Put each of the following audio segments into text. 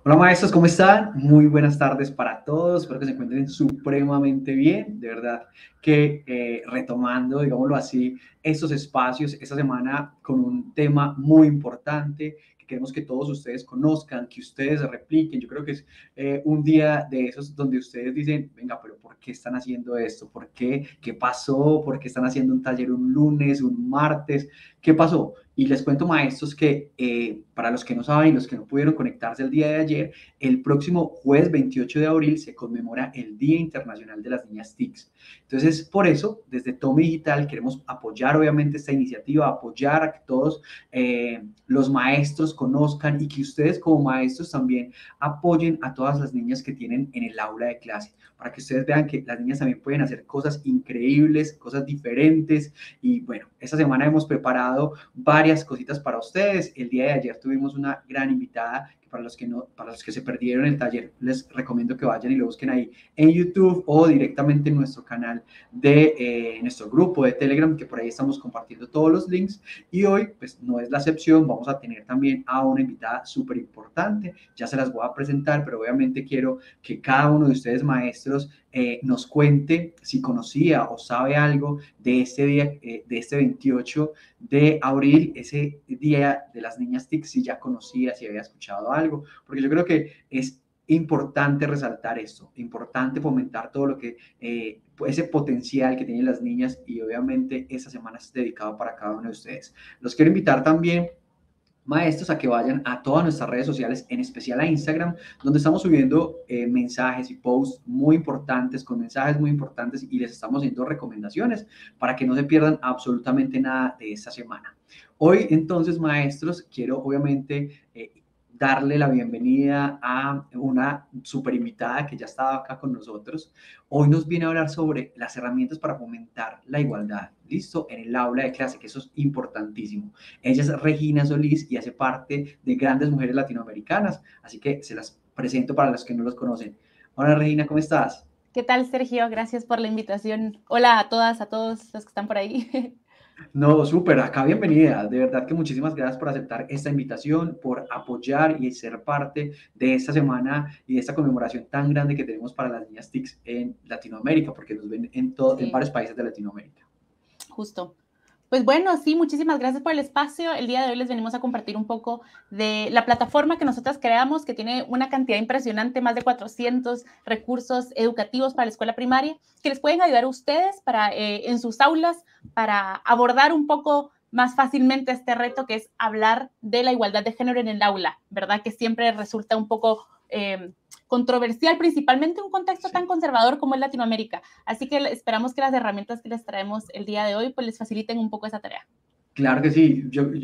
Hola maestros, ¿cómo están? Muy buenas tardes para todos, espero que se encuentren supremamente bien, de verdad que retomando, digámoslo así, estos espacios esta semana con un tema muy importante que queremos que todos ustedes conozcan, que ustedes repliquen. Yo creo que es un día de esos donde ustedes dicen, venga, pero ¿por qué están haciendo esto? ¿Por qué? ¿Qué pasó? ¿Por qué están haciendo un taller un lunes, un martes? ¿Qué pasó? Y les cuento, maestros, que para los que no saben y los que no pudieron conectarse el día de ayer, el próximo jueves 28 de abril se conmemora el Día Internacional de las Niñas TICs. Entonces, por eso, desde Tome Digital queremos apoyar obviamente esta iniciativa, apoyar a que todos los maestros conozcan y que ustedes como maestros también apoyen a todas las niñas que tienen en el aula de clase, para que ustedes vean que las niñas también pueden hacer cosas increíbles, cosas diferentes. Y bueno, esta semana hemos preparado varias cositas para ustedes. El día de ayer tuvimos una gran invitada que para los que se perdieron el taller, les recomiendo que vayan y lo busquen ahí en YouTube o directamente en nuestro canal de nuestro grupo de Telegram, que por ahí estamos compartiendo todos los links. Y hoy, pues no es la excepción, vamos a tener también a una invitada súper importante. Ya se las voy a presentar, pero obviamente quiero que cada uno de ustedes, maestros, nos cuente si conocía o sabe algo de este día, de este 28 de abril, ese día de las niñas TIC, si ya conocía, si había escuchado algo, porque yo creo que es importante resaltar esto, importante fomentar todo lo que, ese potencial que tienen las niñas, y obviamente esta semana es dedicado para cada uno de ustedes. Los quiero invitar también, maestros, a que vayan a todas nuestras redes sociales, en especial a Instagram, donde estamos subiendo mensajes y posts muy importantes, con mensajes muy importantes, y les estamos haciendo recomendaciones para que no se pierdan absolutamente nada de esta semana. Hoy, entonces, maestros, quiero obviamente darle la bienvenida a una super invitada que ya estaba acá con nosotros. Hoy nos viene a hablar sobre las herramientas para fomentar la igualdad, listo, en el aula de clase, que eso es importantísimo. Ella es Regina Solís y hace parte de Grandes Mujeres Latinoamericanas, así que se las presento para los que no los conocen. Hola Regina, ¿cómo estás? ¿Qué tal, Sergio? Gracias por la invitación. Hola a todas, a todos los que están por ahí. No, súper, acá bienvenida. De verdad que muchísimas gracias por aceptar esta invitación, por apoyar y ser parte de esta semana y de esta conmemoración tan grande que tenemos para las niñas TICs en Latinoamérica, porque nos ven en Sí, varios países de Latinoamérica. justo. Pues bueno, sí, muchísimas gracias por el espacio. El día de hoy les venimos a compartir un poco de la plataforma que nosotras creamos, que tiene una cantidad impresionante, más de 400 recursos educativos para la escuela primaria, que les pueden ayudar a ustedes para, en sus aulas, para abordar un poco más fácilmente este reto que es hablar de la igualdad de género en el aula, ¿verdad? Que siempre resulta un poco controversial, principalmente en un contexto tan Sí. conservador como es Latinoamérica. Así que esperamos que las herramientas que les traemos el día de hoy pues les faciliten un poco esa tarea. Claro que sí,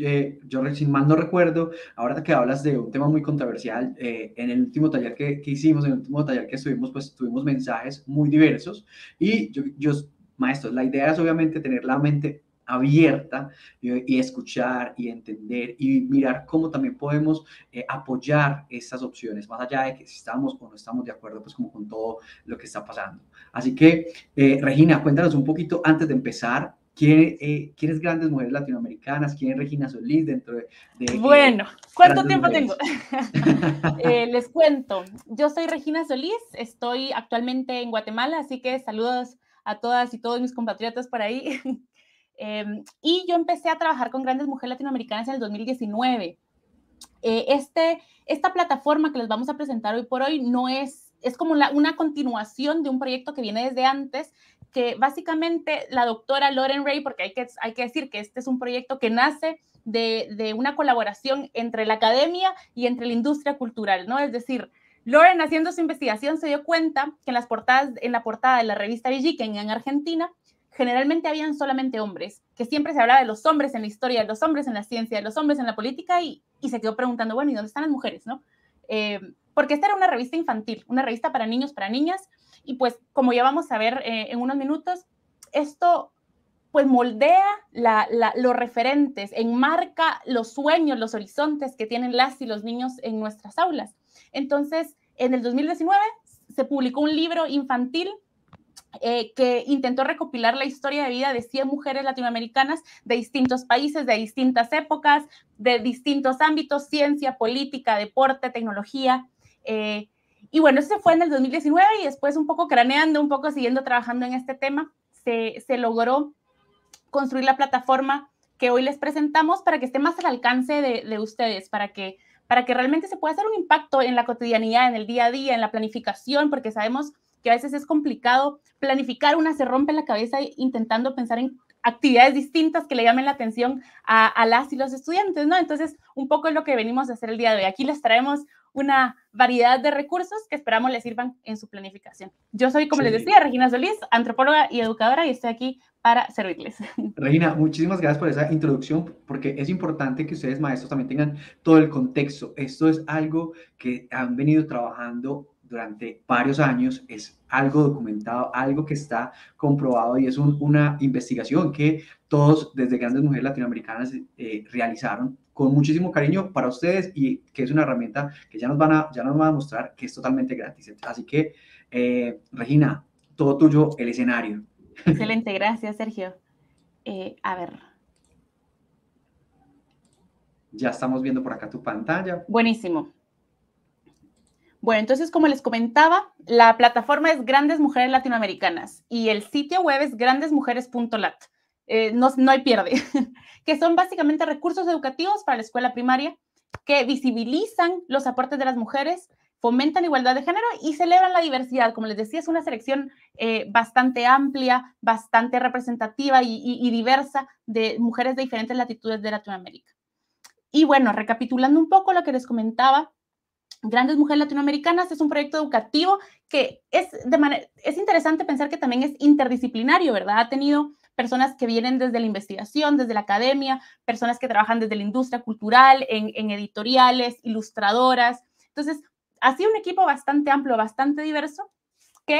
yo sin mal no recuerdo, ahora que hablas de un tema muy controversial, en el último taller que hicimos, en el último taller que estuvimos, pues tuvimos mensajes muy diversos y maestros, la idea es obviamente tener la mente abierta y escuchar y entender y mirar cómo también podemos apoyar estas opciones, más allá de que si estamos o no estamos de acuerdo, pues como con todo lo que está pasando. Así que, Regina, cuéntanos un poquito antes de empezar. ¿Quiénes Grandes Mujeres Latinoamericanas? ¿Quién es Regina Solís dentro de Bueno, ¿cuánto Grandes tiempo tengo? Mujeres? Les cuento, yo soy Regina Solís, estoy actualmente en Guatemala, así que saludos a todas y todos mis compatriotas por ahí. Y yo empecé a trabajar con Grandes Mujeres Latinoamericanas en el 2019. Esta plataforma que les vamos a presentar hoy por hoy no es como una continuación de un proyecto que viene desde antes, que básicamente la doctora Lauren Ray, porque hay que decir que este es un proyecto que nace de una colaboración entre la academia y entre la industria cultural, ¿no? Es decir, Lauren, haciendo su investigación, se dio cuenta que en la portada de la revista Villiquen en Argentina, generalmente habían solamente hombres, que siempre se hablaba de los hombres en la historia, de los hombres en la ciencia, de los hombres en la política, y se quedó preguntando, bueno, ¿y dónde están las mujeres, no? Porque esta era una revista infantil, una revista para niños, para niñas, y pues como ya vamos a ver en unos minutos, esto pues moldea los referentes, enmarca los sueños, los horizontes que tienen las y los niños en nuestras aulas. Entonces, en el 2019 se publicó un libro infantil que intentó recopilar la historia de vida de 100 mujeres latinoamericanas de distintos países, de distintas épocas, de distintos ámbitos, ciencia, política, deporte, tecnología. Y bueno, eso fue en el 2019 y después un poco craneando, un poco siguiendo trabajando en este tema, se logró construir la plataforma que hoy les presentamos para que esté más al alcance de ustedes, para que realmente se pueda hacer un impacto en la cotidianidad, en el día a día, en la planificación, porque sabemos que a veces es complicado planificar, una se rompe la cabeza intentando pensar en actividades distintas que le llamen la atención a las y los estudiantes, ¿no? Entonces, un poco es lo que venimos a hacer el día de hoy. Aquí les traemos una variedad de recursos que esperamos les sirvan en su planificación. Yo soy, como les decía, Regina Solís, antropóloga y educadora, y estoy aquí para servirles. Regina, muchísimas gracias por esa introducción, porque es importante que ustedes, maestros, también tengan todo el contexto. Esto es algo que han venido trabajando durante varios años, es algo documentado, algo que está comprobado y es una investigación que todos desde Grandes Mujeres Latinoamericanas realizaron con muchísimo cariño para ustedes y que es una herramienta que ya nos van a mostrar que es totalmente gratis. Así que, Regina, todo tuyo el escenario. Excelente, gracias, Sergio. A ver. Ya estamos viendo por acá tu pantalla. Buenísimo. Bueno, entonces, como les comentaba, la plataforma es Grandes Mujeres Latinoamericanas y el sitio web es grandesmujeres.lat. No hay pierde, que son básicamente recursos educativos para la escuela primaria que visibilizan los aportes de las mujeres, fomentan igualdad de género y celebran la diversidad. Como les decía, es una selección bastante amplia, bastante representativa y diversa de mujeres de diferentes latitudes de Latinoamérica. Y bueno, recapitulando un poco lo que les comentaba, Grandes Mujeres Latinoamericanas es un proyecto educativo que es interesante pensar que también es interdisciplinario, ¿verdad? Ha tenido personas que vienen desde la investigación, desde la academia, personas que trabajan desde la industria cultural, en editoriales, ilustradoras. Entonces, ha sido un equipo bastante amplio, bastante diverso, que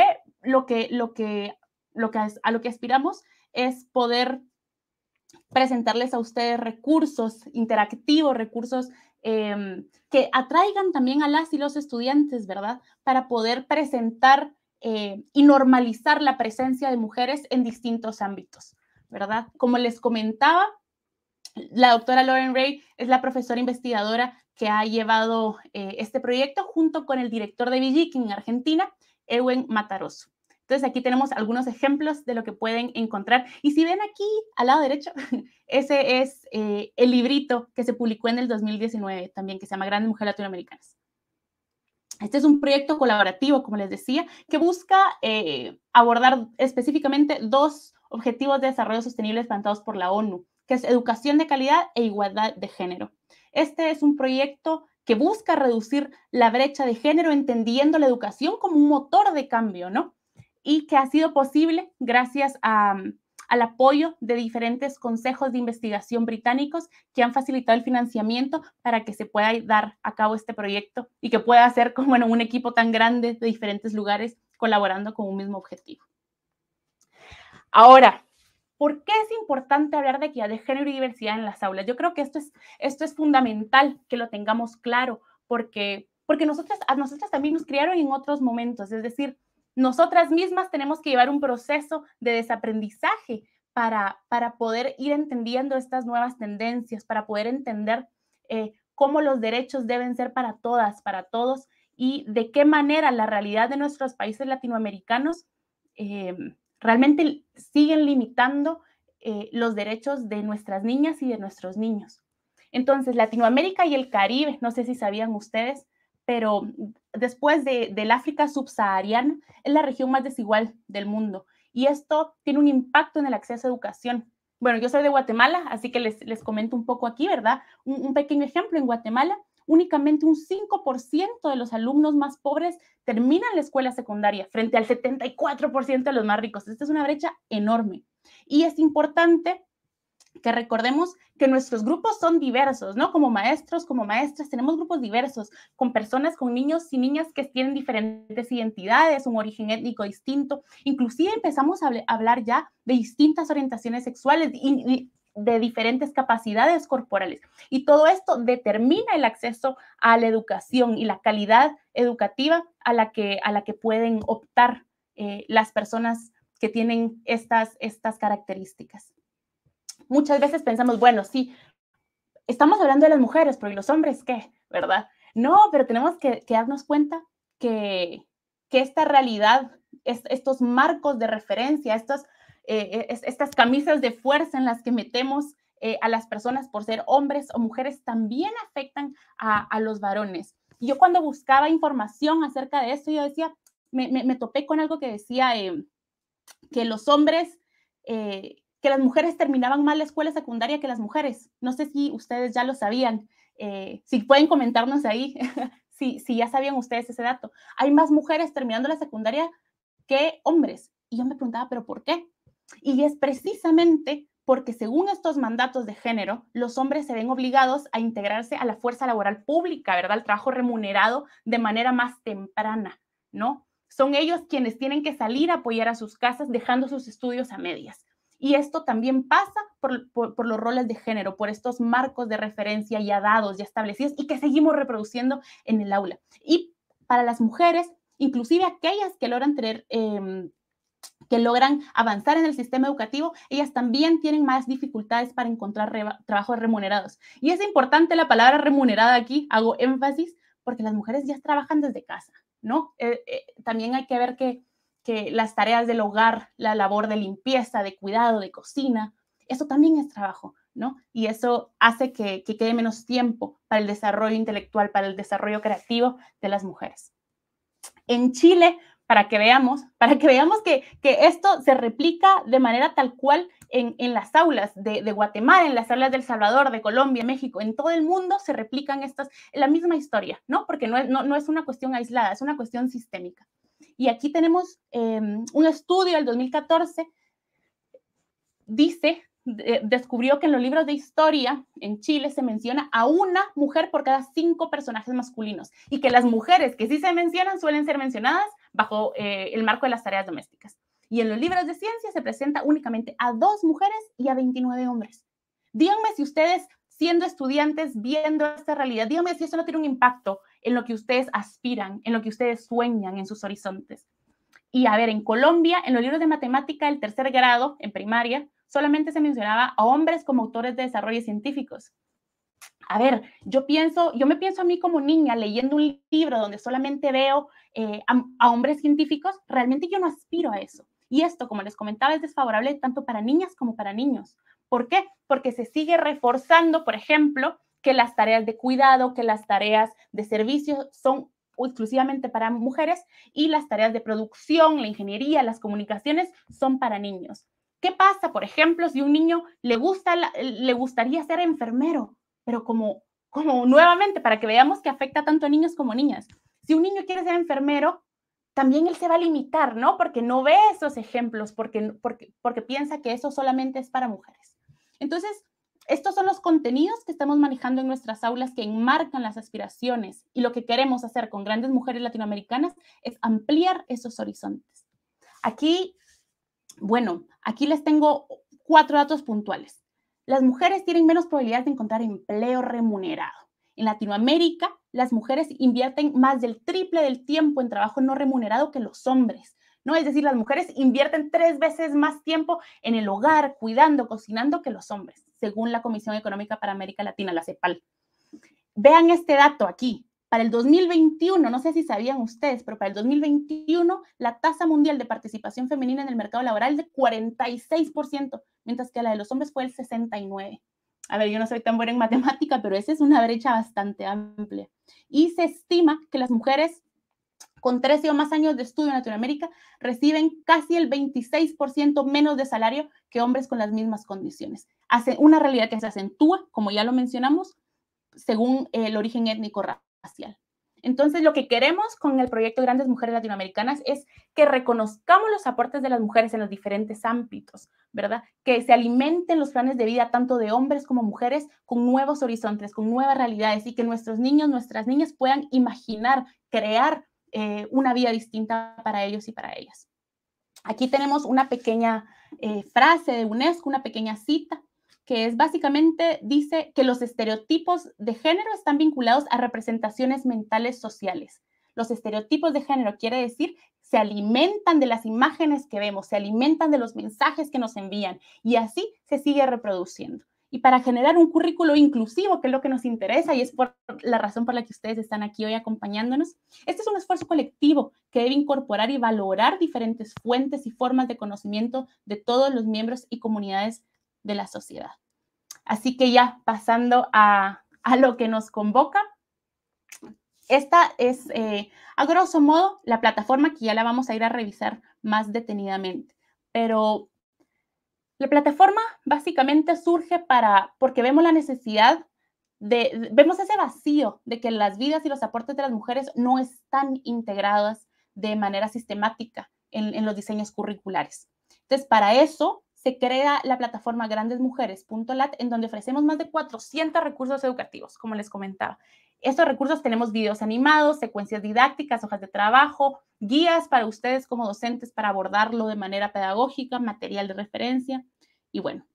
a lo que aspiramos es poder presentarles a ustedes recursos interactivos, recursos que atraigan también a las y los estudiantes, ¿verdad? Para poder presentar y normalizar la presencia de mujeres en distintos ámbitos, ¿verdad? Como les comentaba, la doctora Lauren Ray es la profesora investigadora que ha llevado este proyecto junto con el director de VIGIC en Argentina, Ewen Mataroso. Entonces, aquí tenemos algunos ejemplos de lo que pueden encontrar. Y si ven aquí, al lado derecho, ese es el librito que se publicó en el 2019 también, que se llama Grandes Mujeres Latinoamericanas. Este es un proyecto colaborativo, como les decía, que busca abordar específicamente 2 objetivos de desarrollo sostenible planteados por la ONU, que es educación de calidad e igualdad de género. Este es un proyecto que busca reducir la brecha de género, entendiendo la educación como un motor de cambio, ¿no? Y que ha sido posible gracias al apoyo de diferentes consejos de investigación británicos que han facilitado el financiamiento para que se pueda dar a cabo este proyecto y que pueda ser como bueno, un equipo tan grande de diferentes lugares colaborando con un mismo objetivo. Ahora, ¿por qué es importante hablar de equidad de género y diversidad en las aulas? Yo creo que esto es fundamental que lo tengamos claro, porque a nosotras también nos criaron en otros momentos, es decir, nosotras mismas tenemos que llevar un proceso de desaprendizaje para poder ir entendiendo estas nuevas tendencias, para poder entender cómo los derechos deben ser para todas, para todos, y de qué manera la realidad de nuestros países latinoamericanos realmente siguen limitando los derechos de nuestras niñas y de nuestros niños. Entonces, Latinoamérica y el Caribe, no sé si sabían ustedes, pero después del África subsahariana, es la región más desigual del mundo. Y esto tiene un impacto en el acceso a educación. Bueno, yo soy de Guatemala, así que les comento un poco aquí, ¿verdad? Un pequeño ejemplo, en Guatemala, únicamente un 5% de los alumnos más pobres terminan la escuela secundaria frente al 74% de los más ricos. Esta es una brecha enorme. Y es importante que recordemos que nuestros grupos son diversos, ¿no? Como maestros, como maestras, tenemos grupos diversos, con personas, con niños y niñas que tienen diferentes identidades, un origen étnico distinto. Inclusive empezamos a hablar ya de distintas orientaciones sexuales y de diferentes capacidades corporales. Y todo esto determina el acceso a la educación y la calidad educativa a la que pueden optar las personas que tienen estas características. Muchas veces pensamos, bueno, sí, estamos hablando de las mujeres, pero ¿y los hombres qué? ¿Verdad? No, pero tenemos que darnos cuenta que esta realidad, estos marcos de referencia, estas camisas de fuerza en las que metemos a las personas por ser hombres o mujeres también afectan a los varones. Y yo cuando buscaba información acerca de esto, yo decía, me topé con algo que decía que los hombres, que las mujeres terminaban más la escuela secundaria que las mujeres. No sé si ustedes ya lo sabían. Si pueden comentarnos ahí si ya sabían ustedes ese dato. Hay más mujeres terminando la secundaria que hombres. Y yo me preguntaba, ¿pero por qué? Y es precisamente porque según estos mandatos de género, los hombres se ven obligados a integrarse a la fuerza laboral pública, ¿verdad? Al trabajo remunerado de manera más temprana, ¿no? Son ellos quienes tienen que salir a apoyar a sus casas dejando sus estudios a medias. Y esto también pasa por los roles de género, por estos marcos de referencia ya dados, ya establecidos y que seguimos reproduciendo en el aula. Y para las mujeres, inclusive aquellas que logran tener que logran avanzar en el sistema educativo, ellas también tienen más dificultades para encontrar trabajos remunerados. Y es importante la palabra remunerada aquí, hago énfasis, porque las mujeres ya trabajan desde casa, ¿no? También hay que ver que las tareas del hogar, la labor de limpieza, de cuidado, de cocina, eso también es trabajo, ¿no? Y eso hace que quede menos tiempo para el desarrollo intelectual, para el desarrollo creativo de las mujeres. En Chile, para que veamos que esto se replica de manera tal cual en las aulas de Guatemala, en las aulas de El Salvador, de Colombia, México, en todo el mundo se replican la misma historia, ¿no? Porque no es una cuestión aislada, es una cuestión sistémica. Y aquí tenemos un estudio del 2014, descubrió que en los libros de historia en Chile se menciona a una mujer por cada 5 personajes masculinos y que las mujeres que sí se mencionan suelen ser mencionadas bajo el marco de las tareas domésticas. Y en los libros de ciencia se presenta únicamente a 2 mujeres y a 29 hombres. Díganme si ustedes, siendo estudiantes, viendo esta realidad, díganme si eso no tiene un impacto en lo que ustedes aspiran, en lo que ustedes sueñan, en sus horizontes. Y a ver, en Colombia, en los libros de matemática del 3er grado, en primaria, solamente se mencionaba a hombres como autores de desarrollos científicos. A ver, yo me pienso a mí como niña leyendo un libro donde solamente veo a hombres científicos, realmente yo no aspiro a eso. Y esto, como les comentaba, es desfavorable tanto para niñas como para niños. ¿Por qué? Porque se sigue reforzando, por ejemplo, que las tareas de cuidado, que las tareas de servicio son exclusivamente para mujeres y las tareas de producción, la ingeniería, las comunicaciones son para niños. ¿Qué pasa, por ejemplo, si a un niño le gustaría ser enfermero? Pero como nuevamente, para que veamos que afecta tanto a niños como niñas. Si un niño quiere ser enfermero, también él se va a limitar, ¿no? Porque no ve esos ejemplos, porque piensa que eso solamente es para mujeres. Entonces, estos son los contenidos que estamos manejando en nuestras aulas que enmarcan las aspiraciones y lo que queremos hacer con grandes mujeres latinoamericanas es ampliar esos horizontes. Aquí les tengo 4 datos puntuales. Las mujeres tienen menos probabilidades de encontrar empleo remunerado. En Latinoamérica, las mujeres invierten más del triple del tiempo en trabajo no remunerado que los hombres, ¿no? Es decir, las mujeres invierten 3 veces más tiempo en el hogar, cuidando, cocinando que los hombres, según la Comisión Económica para América Latina, la CEPAL. Vean este dato aquí. Para el 2021, no sé si sabían ustedes, pero para el 2021 la tasa mundial de participación femenina en el mercado laboral es de 46%, mientras que la de los hombres fue el 69%. A ver, yo no soy tan buena en matemática, pero esa es una brecha bastante amplia. Y se estima que las mujeres con 13 o más años de estudio en Latinoamérica reciben casi el 26% menos de salario que hombres con las mismas condiciones. Hace una realidad que se acentúa, como ya lo mencionamos, según el origen étnico-racial. Entonces, lo que queremos con el proyecto Grandes Mujeres Latinoamericanas es que reconozcamos los aportes de las mujeres en los diferentes ámbitos, ¿verdad? Que se alimenten los planes de vida tanto de hombres como mujeres con nuevos horizontes, con nuevas realidades y que nuestros niños, nuestras niñas puedan imaginar, crear una vida distinta para ellos y para ellas. Aquí tenemos una pequeña frase de UNESCO, una pequeña cita, que es básicamente, dice que los estereotipos de género están vinculados a representaciones mentales sociales. Los estereotipos de género quiere decir se alimentan de las imágenes que vemos, se alimentan de los mensajes que nos envían y así se sigue reproduciendo. y para generar un currículo inclusivo, que es lo que nos interesa y es por la razón por la que ustedes están aquí hoy acompañándonos. Este es un esfuerzo colectivo que debe incorporar y valorar diferentes fuentes y formas de conocimiento de todos los miembros y comunidades de la sociedad. Así que ya pasando a lo que nos convoca, esta es, a grosso modo, la plataforma que ya la vamos a ir a revisar más detenidamente. Pero la plataforma básicamente surge porque vemos la necesidad vemos ese vacío de que las vidas y los aportes de las mujeres no están integradas de manera sistemática en los diseños curriculares. Entonces, para eso se crea la plataforma grandesmujeres.lat, en donde ofrecemos más de 400 recursos educativos, como les comentaba. Estos recursos tenemos videos animados, secuencias didácticas, hojas de trabajo, guías para ustedes como docentes para abordarlo de manera pedagógica, material de referencia. Y bueno,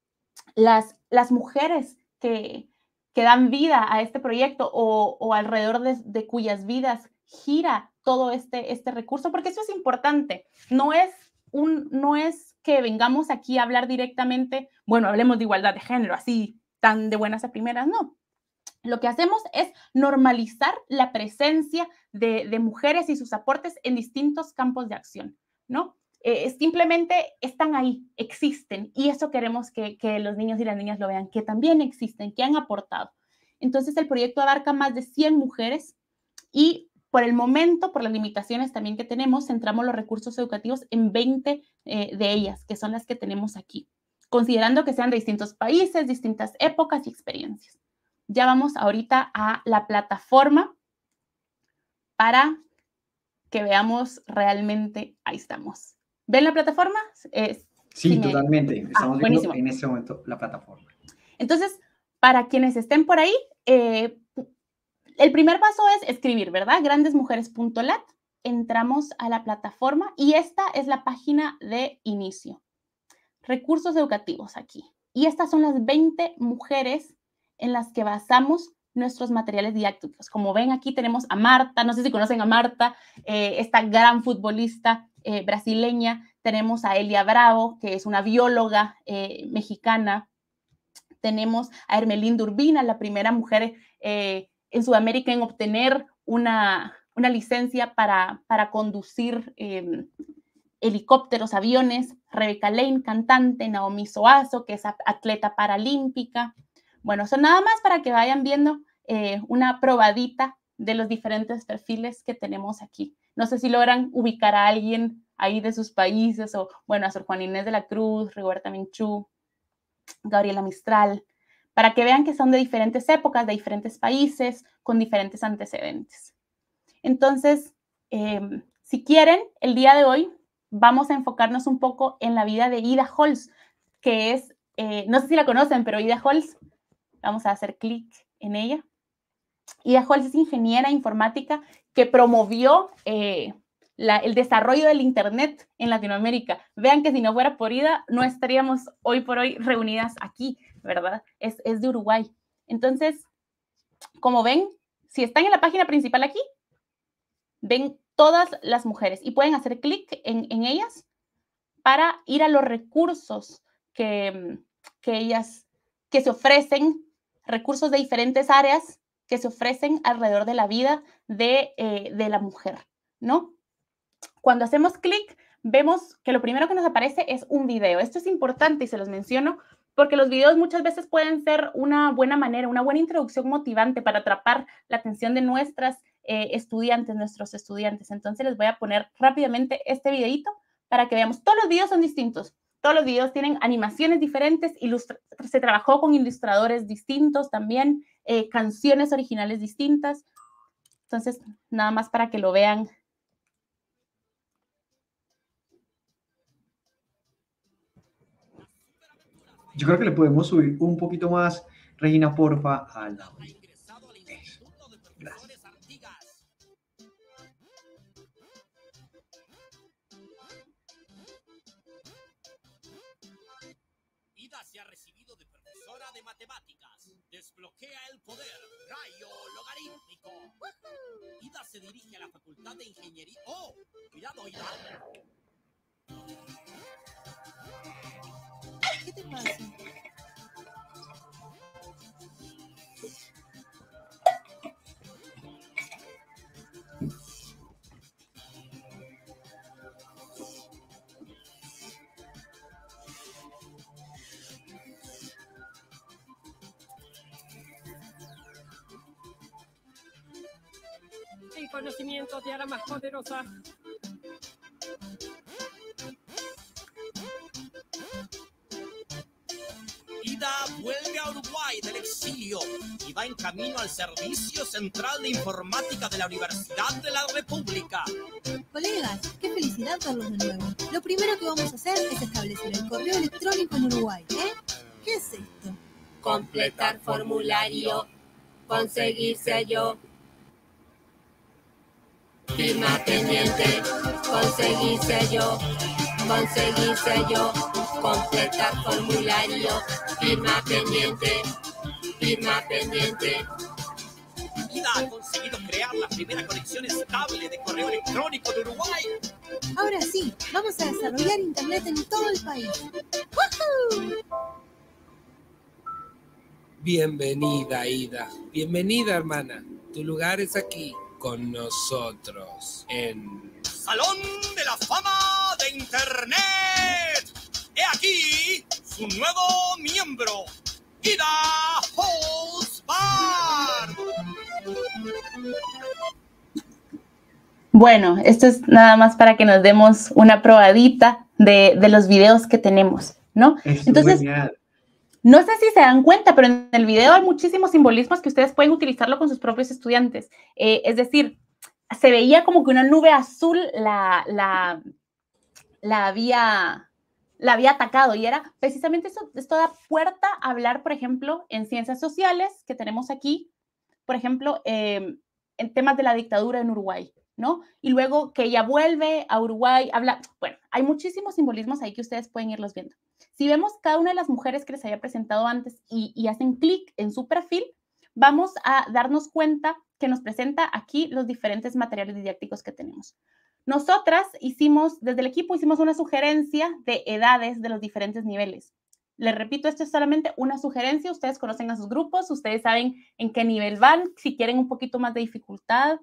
las mujeres que dan vida a este proyecto o alrededor de cuyas vidas gira todo este recurso, porque eso es importante. No es que vengamos aquí a hablar directamente, bueno, hablemos de igualdad de género, así tan de buenas a primeras, no. Lo que hacemos es normalizar la presencia de mujeres y sus aportes en distintos campos de acción, ¿no? Simplemente están ahí, existen, y eso queremos que los niños y las niñas lo vean, que también existen, que han aportado. Entonces, el proyecto abarca más de 100 mujeres y por el momento, por las limitaciones también que tenemos, centramos los recursos educativos en 20 de ellas, que son las que tenemos aquí, considerando que sean de distintos países, distintas épocas y experiencias. Ya vamos ahorita a la plataforma para que veamos realmente, ahí estamos. ¿Ven la plataforma? Sí, totalmente. Estamos viendo buenísimo. En este momento la plataforma. Entonces, para quienes estén por ahí, el primer paso es escribir, ¿verdad? grandesmujeres.lat. Entramos a la plataforma y esta es la página de inicio. Recursos educativos aquí. Y estas son las 20 mujeres en las que basamos nuestros materiales didácticos. Como ven, aquí tenemos a Marta, no sé si conocen a Marta, esta gran futbolista brasileña. Tenemos a Elia Bravo, que es una bióloga mexicana. Tenemos a Hermelinda Urbina, la primera mujer en Sudamérica en obtener una licencia para conducir helicópteros, aviones. Rebeca Lane, cantante. Naomi Soazo, que es atleta paralímpica. Bueno, son nada más para que vayan viendo una probadita de los diferentes perfiles que tenemos aquí. No sé si logran ubicar a alguien ahí de sus países, o bueno, a Sor Juana Inés de la Cruz, Rigoberta Menchú, Gabriela Mistral, para que vean que son de diferentes épocas, de diferentes países, con diferentes antecedentes. Entonces, si quieren, el día de hoy vamos a enfocarnos un poco en la vida de Ida Holz, que es, no sé si la conocen, pero Ida Holz, vamos a hacer clic en ella. Ida Holz es ingeniera informática que promovió el desarrollo del Internet en Latinoamérica. Vean que si no fuera por Ida, no estaríamos hoy por hoy reunidas aquí, ¿verdad? Es de Uruguay. Entonces, como ven, si están en la página principal aquí, ven todas las mujeres y pueden hacer clic en ellas para ir a los recursos que se ofrecen, recursos de diferentes áreas que se ofrecen alrededor de la vida de la mujer, ¿no? Cuando hacemos clic, vemos que lo primero que nos aparece es un video. Esto es importante y se los menciono porque los videos muchas veces pueden ser una buena manera, una buena introducción motivante para atrapar la atención de nuestros estudiantes. Entonces les voy a poner rápidamente este videito para que veamos. Todos los videos son distintos. Todos los videos tienen animaciones diferentes, se trabajó con ilustradores distintos también, canciones originales distintas. Entonces, nada más para que lo vean. Yo creo que le podemos subir un poquito más, Regina, porfa, al audio. Eso. Gracias. Ida se ha recibido de profesora de matemáticas. Desbloquea el poder rayo logarítmico. Ida se dirige a la facultad de ingeniería. ¡Oh! Cuidado, Ida. ¿Qué te pasa? El conocimiento te hará más poderosa. Ida vuelve a Uruguay del exilio y va en camino al Servicio Central de Informática de la Universidad de la República. Colegas, qué felicidad verlos de nuevo. Lo primero que vamos a hacer es establecer el correo electrónico en Uruguay, ¿eh? ¿Qué es esto? Completar formulario, conseguir sello, firma pendiente, conseguir sello, completar formulario, firma pendiente, firma pendiente. Ida ha conseguido crear la primera conexión estable de correo electrónico de Uruguay. Ahora sí, vamos a desarrollar internet en todo el país. ¡Woohoo! Bienvenida, Ida. Bienvenida, hermana. Tu lugar es aquí, con nosotros, en... Salón de la Fama de Internet. He aquí su nuevo miembro, Ida Holzbard. Bueno, esto es nada más para que nos demos una probadita de los videos que tenemos, ¿no? Entonces, genial. no sé si se dan cuenta, pero en el video hay muchísimos simbolismos que ustedes pueden utilizarlo con sus propios estudiantes. Es decir, se veía como que una nube azul la había atacado y era precisamente eso. Esto da puerta a hablar, por ejemplo, en ciencias sociales, que tenemos aquí, por ejemplo, en temas de la dictadura en Uruguay, ¿no? Y luego que ella vuelve a Uruguay, habla, bueno, hay muchísimos simbolismos ahí que ustedes pueden irlos viendo. Si vemos cada una de las mujeres que les había presentado antes y hacen clic en su perfil, vamos a darnos cuenta que nos presenta aquí los diferentes materiales didácticos que tenemos. Nosotras desde el equipo hicimos una sugerencia de edades de los diferentes niveles. Les repito, esto es solamente una sugerencia. Ustedes conocen a sus grupos, ustedes saben en qué nivel van, si quieren un poquito más de dificultad,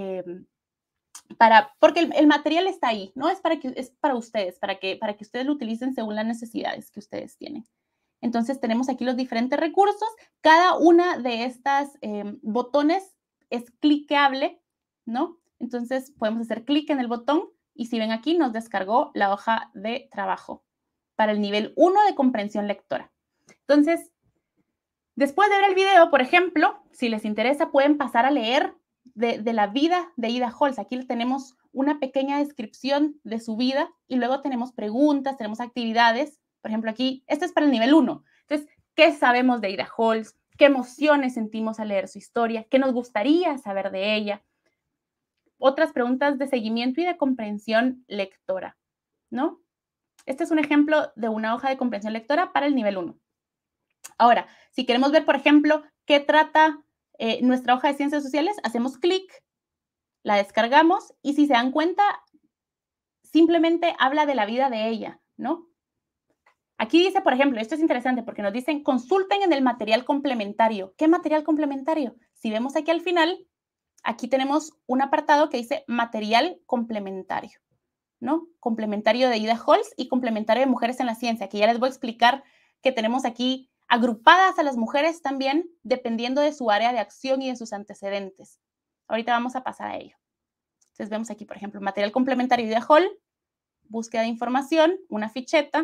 porque el material está ahí, ¿no? Es para ustedes, para que ustedes lo utilicen según las necesidades que ustedes tienen. Entonces, tenemos aquí los diferentes recursos. Cada una de estas botones es cliqueable, ¿no? Entonces, podemos hacer clic en el botón y si ven aquí, nos descargó la hoja de trabajo para el nivel 1 de comprensión lectora. Entonces, después de ver el video, por ejemplo, si les interesa, pueden pasar a leer de la vida de Ida Holz. Aquí tenemos una pequeña descripción de su vida y luego tenemos preguntas, tenemos actividades. Por ejemplo, aquí, este es para el nivel 1. Entonces, ¿qué sabemos de Ida Holz? ¿Qué emociones sentimos al leer su historia? ¿Qué nos gustaría saber de ella? Otras preguntas de seguimiento y de comprensión lectora, ¿no? Este es un ejemplo de una hoja de comprensión lectora para el nivel 1. Ahora, si queremos ver, por ejemplo, qué trata nuestra hoja de ciencias sociales, hacemos clic, la descargamos y si se dan cuenta, simplemente habla de la vida de ella, ¿no? Aquí dice, por ejemplo, esto es interesante porque nos dicen, consulten en el material complementario. ¿Qué material complementario? Si vemos aquí al final, aquí tenemos un apartado que dice material complementario, ¿no? Complementario de Ida Holz y complementario de mujeres en la ciencia, que ya les voy a explicar que tenemos aquí agrupadas a las mujeres también, dependiendo de su área de acción y de sus antecedentes. Ahorita vamos a pasar a ello. Entonces vemos aquí, por ejemplo, material complementario de Ida Holz, búsqueda de información, una ficheta.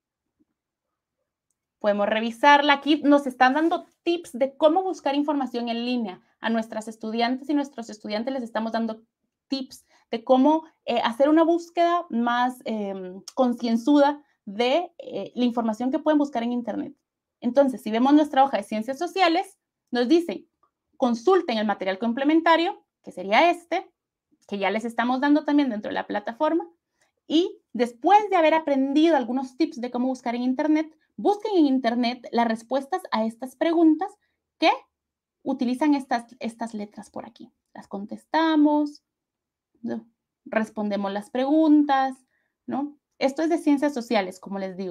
Podemos revisarla. Aquí nos están dando tips de cómo buscar información en línea. A nuestras estudiantes y nuestros estudiantes les estamos dando tips de cómo hacer una búsqueda más concienzuda de la información que pueden buscar en Internet. Entonces, si vemos nuestra hoja de ciencias sociales, nos dice, consulten el material complementario, que sería este, que ya les estamos dando también dentro de la plataforma. Y después de haber aprendido algunos tips de cómo buscar en Internet, busquen en Internet las respuestas a estas preguntas que utilizan estas letras por aquí. Las contestamos, ¿no? Respondemos las preguntas, ¿no? Esto es de ciencias sociales, como les digo.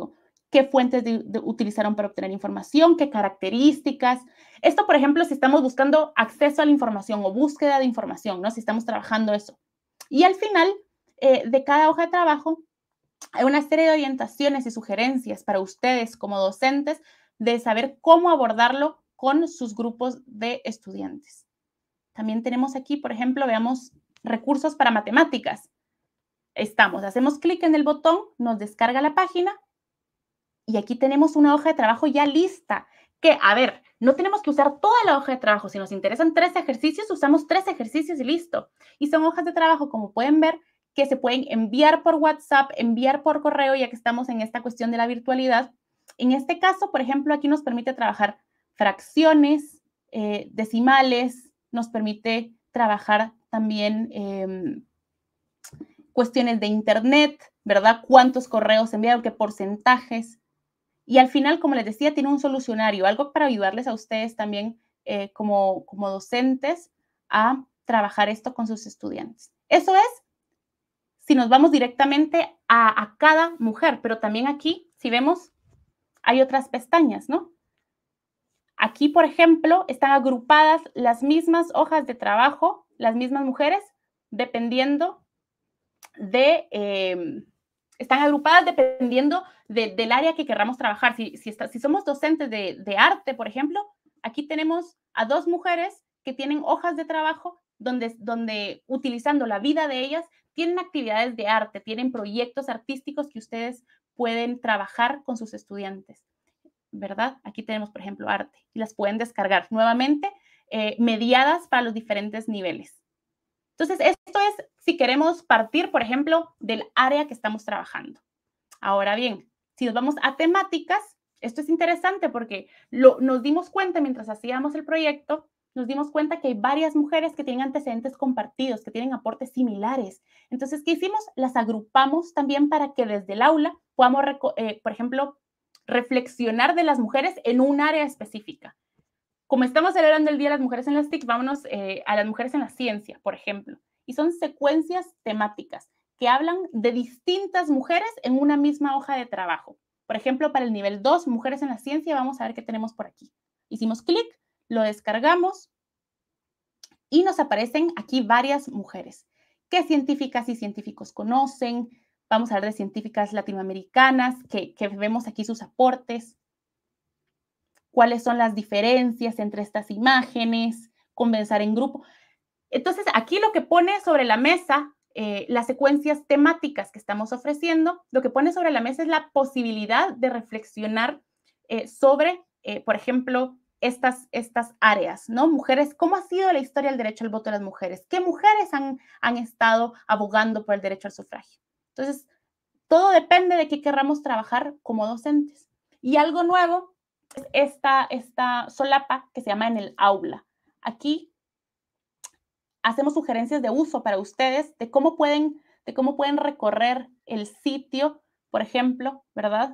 qué fuentes utilizaron para obtener información, qué características. Esto, por ejemplo, si estamos buscando acceso a la información o búsqueda de información, ¿no? Si estamos trabajando eso. Y al final de cada hoja de trabajo hay una serie de orientaciones y sugerencias para ustedes como docentes de saber cómo abordarlo con sus grupos de estudiantes. También tenemos aquí, por ejemplo, veamos recursos para matemáticas. Hacemos clic en el botón, nos descarga la página y aquí tenemos una hoja de trabajo ya lista. Que, a ver, no tenemos que usar toda la hoja de trabajo. Si nos interesan 3 ejercicios, usamos 3 ejercicios y listo. Y son hojas de trabajo, como pueden ver, que se pueden enviar por WhatsApp, enviar por correo, ya que estamos en esta cuestión de la virtualidad. En este caso, por ejemplo, aquí nos permite trabajar fracciones, decimales, nos permite trabajar también cuestiones de internet, ¿verdad? ¿Cuántos correos enviaron? ¿Qué porcentajes? Y al final, como les decía, tiene un solucionario, algo para ayudarles a ustedes también como docentes a trabajar esto con sus estudiantes. Eso es si nos vamos directamente a cada mujer, pero también aquí, si vemos, hay otras pestañas, ¿no? Aquí, por ejemplo, están agrupadas las mismas hojas de trabajo, las mismas mujeres, dependiendo están agrupadas dependiendo del área que queramos trabajar. Si somos docentes de arte, por ejemplo, aquí tenemos a 2 mujeres que tienen hojas de trabajo donde utilizando la vida de ellas, tienen actividades de arte, tienen proyectos artísticos que ustedes pueden trabajar con sus estudiantes, ¿verdad? Aquí tenemos, por ejemplo, arte y las pueden descargar nuevamente mediadas para los diferentes niveles. Entonces, esto es si queremos partir, por ejemplo, del área que estamos trabajando. Ahora bien, si nos vamos a temáticas, esto es interesante porque nos dimos cuenta mientras hacíamos el proyecto, nos dimos cuenta que hay varias mujeres que tienen antecedentes compartidos, que tienen aportes similares. Entonces, ¿qué hicimos? Las agrupamos también para que desde el aula podamos, por ejemplo, reflexionar de las mujeres en un área específica. Como estamos celebrando el Día de las Mujeres en las TIC, vámonos a las mujeres en la ciencia, por ejemplo. Y son secuencias temáticas que hablan de distintas mujeres en una misma hoja de trabajo. Por ejemplo, para el nivel 2, mujeres en la ciencia, vamos a ver qué tenemos por aquí. Hicimos clic, lo descargamos y nos aparecen aquí varias mujeres. ¿Qué científicas y científicos conocen? Vamos a ver de científicas latinoamericanas, que vemos aquí sus aportes. ¿Cuáles son las diferencias entre estas imágenes? Conversar en grupo. Entonces, aquí lo que pone sobre la mesa, las secuencias temáticas que estamos ofreciendo, lo que pone sobre la mesa es la posibilidad de reflexionar sobre, por ejemplo, estas áreas, ¿no? Mujeres, ¿cómo ha sido la historia del derecho al voto de las mujeres? ¿Qué mujeres han estado abogando por el derecho al sufragio? Entonces, todo depende de qué querramos trabajar como docentes. Y algo nuevo es esta solapa que se llama en el aula. Aquí hacemos sugerencias de uso para ustedes de cómo pueden recorrer el sitio, por ejemplo, ¿verdad?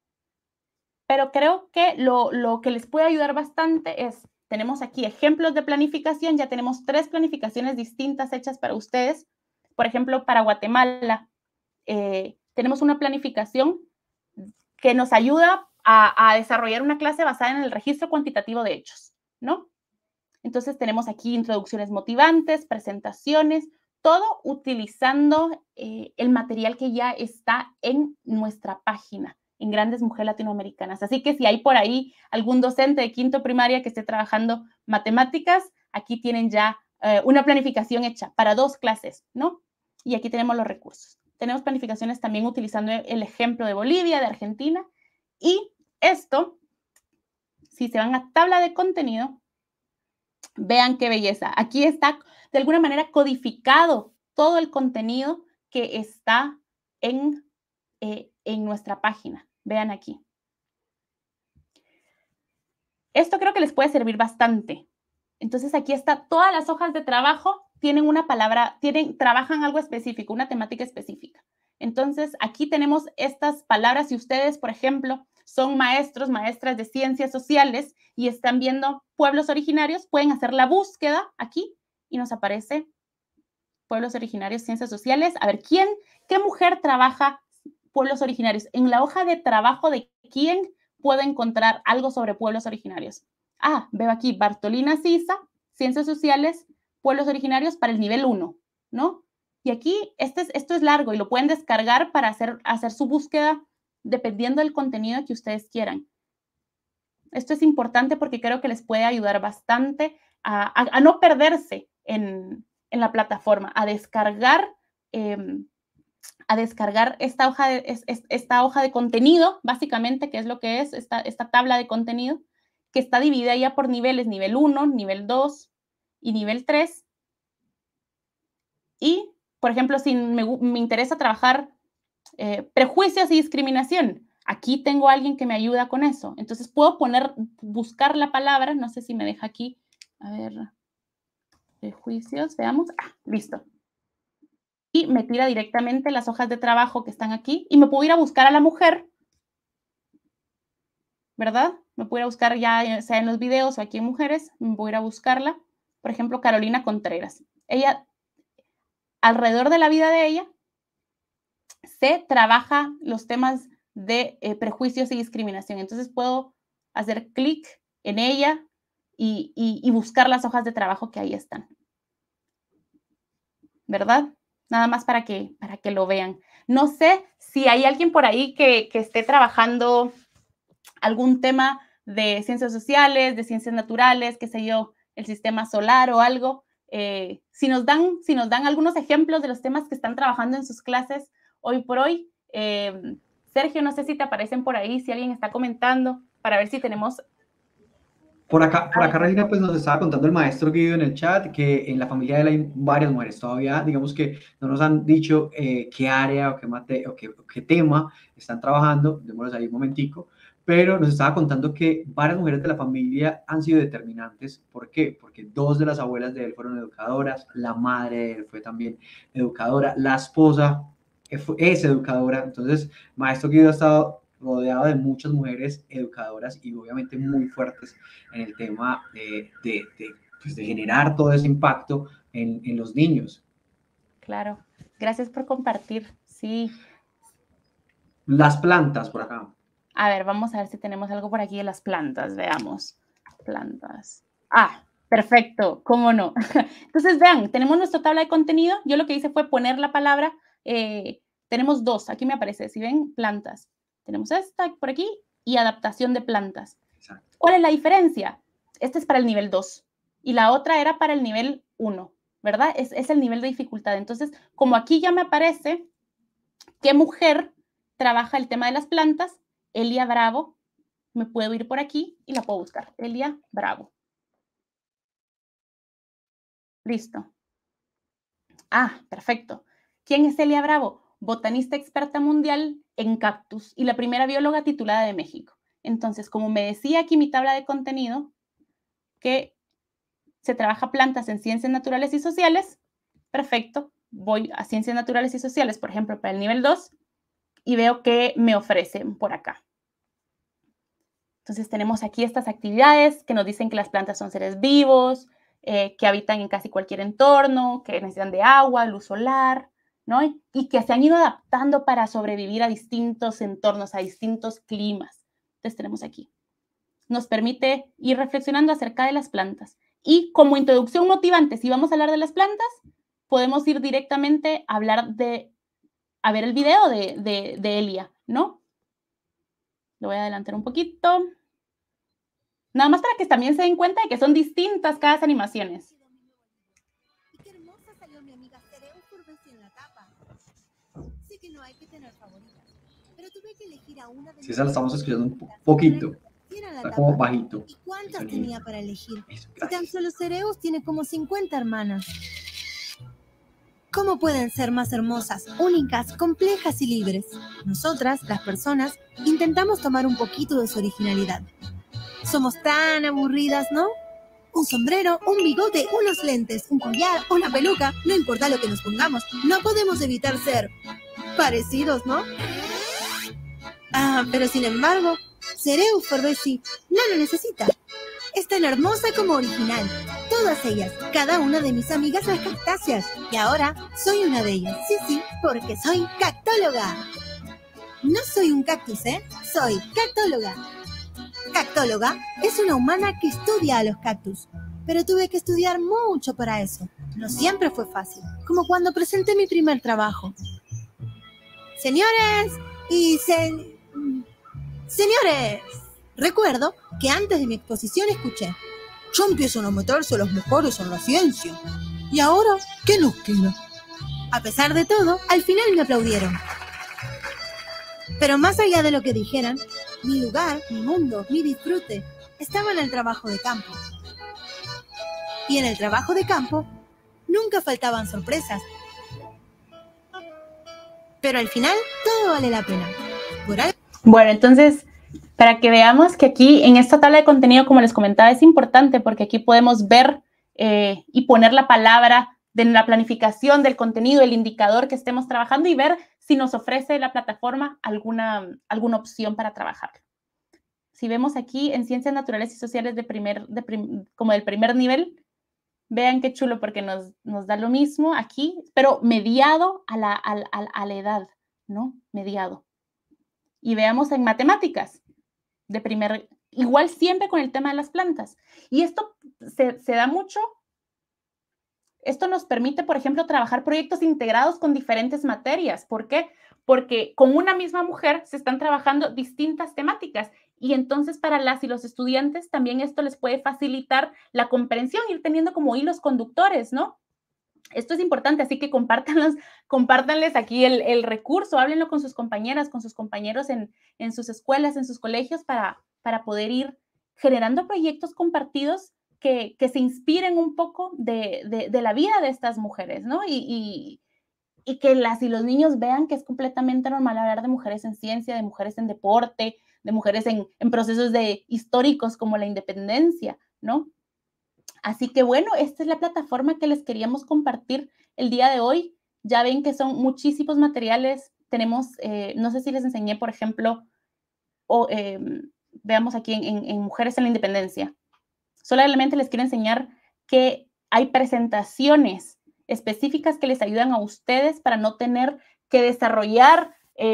Pero creo que lo que les puede ayudar bastante es, tenemos aquí ejemplos de planificación, ya tenemos 3 planificaciones distintas hechas para ustedes. Por ejemplo, para Guatemala, tenemos una planificación que nos ayuda a desarrollar una clase basada en el registro cuantitativo de hechos, ¿no? Entonces tenemos aquí introducciones motivantes, presentaciones, todo utilizando el material que ya está en nuestra página, en Grandes Mujeres Latinoamericanas. Así que si hay por ahí algún docente de quinto primaria que esté trabajando matemáticas, aquí tienen ya una planificación hecha para 2 clases, ¿no? Y aquí tenemos los recursos. Tenemos planificaciones también utilizando el ejemplo de Bolivia, de Argentina. Y esto, si se van a tabla de contenido, vean qué belleza. Aquí está de alguna manera codificado todo el contenido que está en nuestra página. Vean aquí. Esto creo que les puede servir bastante. Entonces aquí está, todas las hojas de trabajo tienen una palabra, trabajan algo específico, una temática específica. Entonces aquí tenemos estas palabras. Si ustedes, por ejemplo, son maestros, maestras de ciencias sociales y están viendo pueblos originarios, pueden hacer la búsqueda aquí y nos aparece pueblos originarios, ciencias sociales. A ver, ¿qué mujer trabaja pueblos originarios? En la hoja de trabajo de quién puedo encontrar algo sobre pueblos originarios. Ah, veo aquí Bartolina Sisa, Ciencias Sociales, Pueblos Originarios para el nivel 1, ¿no? Y aquí esto es largo y lo pueden descargar para hacer su búsqueda dependiendo del contenido que ustedes quieran. Esto es importante porque creo que les puede ayudar bastante a no perderse en la plataforma, a descargar esta hoja de contenido, básicamente, que es lo que es esta tabla de contenido, que está dividida ya por niveles, nivel 1, nivel 2 y nivel 3. Y, por ejemplo, si me interesa trabajar prejuicios y discriminación, aquí tengo a alguien que me ayuda con eso. Entonces puedo buscar la palabra, no sé si me deja aquí, a ver, prejuicios, veamos, listo. Y me tira directamente las hojas de trabajo que están aquí y me puedo ir a buscar a la mujer, ¿verdad? Me puedo ir a buscar ya sea en los videos o aquí en mujeres, me voy a ir a buscarla. Por ejemplo, Carolina Contreras. Ella, alrededor de la vida de ella, se trabaja los temas de prejuicios y discriminación. Entonces puedo hacer clic en ella y buscar las hojas de trabajo que ahí están. ¿Verdad? Nada más para que lo vean. No sé si hay alguien por ahí que esté trabajando algún tema de ciencias sociales, de ciencias naturales, qué sé yo, el sistema solar o algo. Si nos dan algunos ejemplos de los temas que están trabajando en sus clases hoy por hoy. Sergio, no sé si te aparecen por ahí, si alguien está comentando, para ver si tenemos... Por acá, Regina, pues nos estaba contando el maestro Guido en el chat que en la familia de él hay varias mujeres. Todavía, digamos que no nos han dicho qué área o qué tema están trabajando. Démoslos ahí un momentico. Pero nos estaba contando que varias mujeres de la familia han sido determinantes. ¿Por qué? Porque 2 de las abuelas de él fueron educadoras, la madre de él fue también educadora, la esposa es educadora. Entonces, maestro Guido ha estado rodeado de muchas mujeres educadoras y obviamente muy fuertes en el tema de generar todo ese impacto en los niños. Claro, gracias por compartir, sí. Las plantas por acá. A ver, vamos a ver si tenemos algo por aquí de las plantas, veamos. Plantas. Perfecto, cómo no. Entonces, vean, tenemos nuestra tabla de contenido. Yo lo que hice fue poner la palabra, tenemos 2, aquí me aparece, si ven, plantas. Tenemos esta por aquí y adaptación de plantas. Exacto. ¿Cuál es la diferencia? Este es para el nivel 2 y la otra era para el nivel 1, ¿verdad? Es el nivel de dificultad. Entonces, como aquí ya me aparece qué mujer trabaja el tema de las plantas, Elia Bravo, me puedo ir por aquí y la puedo buscar. Elia Bravo. Listo. Perfecto. ¿Quién es Elia Bravo? Botanista experta mundial en cactus y la primera bióloga titulada de México. Entonces, como me decía aquí mi tabla de contenido, que se trabaja plantas en ciencias naturales y sociales, perfecto, voy a ciencias naturales y sociales, por ejemplo, para el nivel 2, y veo que me ofrecen por acá. Entonces, tenemos aquí estas actividades que nos dicen que las plantas son seres vivos, que habitan en casi cualquier entorno, que necesitan de agua, luz solar, ¿no? Y que se han ido adaptando para sobrevivir a distintos entornos, a distintos climas. Entonces tenemos aquí. Nos permite ir reflexionando acerca de las plantas. Y como introducción motivante, si vamos a hablar de las plantas, podemos ir directamente a ver el video de Elia, ¿no? Lo voy a adelantar un poquito. Nada más para que también se den cuenta de que son distintas cada animaciones. Que no hay que tener favoritas, pero tuve que elegir a una de Sí, esa la estamos escuchando un poquito. Está como bajito. ¿Y cuántas tenía para elegir? Si tan solo Cereus tiene como 50 hermanas. ¿Cómo pueden ser más hermosas, únicas, complejas y libres? Nosotras, las personas, intentamos tomar un poquito de su originalidad. Somos tan aburridas, ¿no? Un sombrero, un bigote, unos lentes, un collar, una peluca, no importa lo que nos pongamos, no podemos evitar ser parecidos, ¿no? Pero sin embargo, Cereus Forbesi no lo necesita. Es tan hermosa como original. Todas ellas, cada una de mis amigas las cactáceas. Y ahora soy una de ellas. Sí, porque soy cactóloga. No soy un cactus, soy cactóloga. Cactóloga es una humana que estudia a los cactus, pero tuve que estudiar mucho para eso. No siempre fue fácil, como cuando presenté mi primer trabajo. Señores y señores, recuerdo que antes de mi exposición escuché: ya empiezan a meterse los mejores en la ciencia. ¿Y ahora qué nos queda? A pesar de todo, al final me aplaudieron. Pero más allá de lo que dijeran, mi lugar, mi mundo, mi disfrute estaba en el trabajo de campo. Y en el trabajo de campo nunca faltaban sorpresas. Pero al final todo vale la pena. Bueno, entonces, para que veamos que aquí en esta tabla de contenido, como les comentaba, es importante porque aquí podemos ver y poner la palabra de la planificación del contenido, el indicador que estemos trabajando y ver si nos ofrece la plataforma alguna opción para trabajar. Si vemos aquí en Ciencias Naturales y Sociales como del primer nivel, vean qué chulo porque nos da lo mismo aquí, pero mediado a la edad, ¿no? Mediado. Y veamos en matemáticas, igual siempre con el tema de las plantas. Y esto se da mucho. Esto nos permite, por ejemplo, trabajar proyectos integrados con diferentes materias. ¿Por qué? Porque con una misma mujer se están trabajando distintas temáticas y entonces para las y los estudiantes también esto les puede facilitar la comprensión, ir teniendo como hilos conductores, ¿no? Esto es importante, así que compártanles aquí el recurso, háblenlo con sus compañeras, con sus compañeros en sus escuelas, en sus colegios para poder ir generando proyectos compartidos que se inspiren un poco de la vida de estas mujeres, ¿no? Y que las y los niños vean que es completamente normal hablar de mujeres en ciencia, de mujeres en deporte, de mujeres en procesos históricos como la independencia, ¿no? Así que bueno, esta es la plataforma que les queríamos compartir el día de hoy. Ya ven que son muchísimos materiales. Tenemos, no sé si les enseñé, por ejemplo, veamos aquí en Mujeres en la Independencia. Solamente les quiero enseñar que hay presentaciones específicas que les ayudan a ustedes para no tener que desarrollar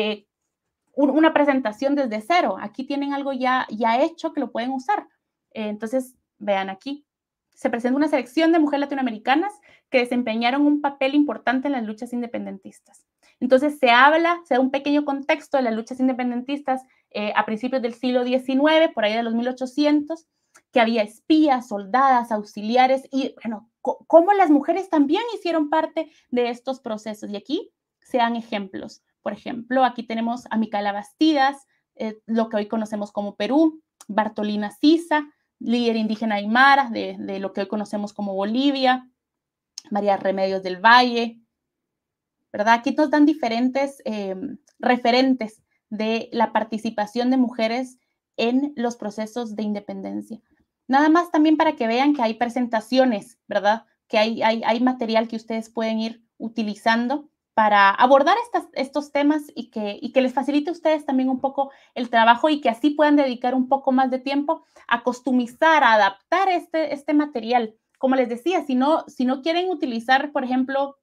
una presentación desde cero. Aquí tienen algo ya hecho que lo pueden usar. Entonces, vean aquí. Se presenta una selección de mujeres latinoamericanas que desempeñaron un papel importante en las luchas independentistas. Entonces, se da un pequeño contexto de las luchas independentistas a principios del siglo XIX, por ahí de los 1800, que había espías, soldadas, auxiliares y, bueno, cómo las mujeres también hicieron parte de estos procesos. Y aquí se dan ejemplos. Por ejemplo, aquí tenemos a Micaela Bastidas, lo que hoy conocemos como Perú, Bartolina Sisa, líder indígena aymara de lo que hoy conocemos como Bolivia, María Remedios del Valle, ¿verdad? Aquí nos dan diferentes referentes de la participación de mujeres en los procesos de independencia. Nada más también para que vean que hay presentaciones, ¿verdad? Que hay material que ustedes pueden ir utilizando para abordar estos temas y que les facilite a ustedes también un poco el trabajo y que así puedan dedicar un poco más de tiempo a customizar, a adaptar este material. Como les decía, si no quieren utilizar, por ejemplo,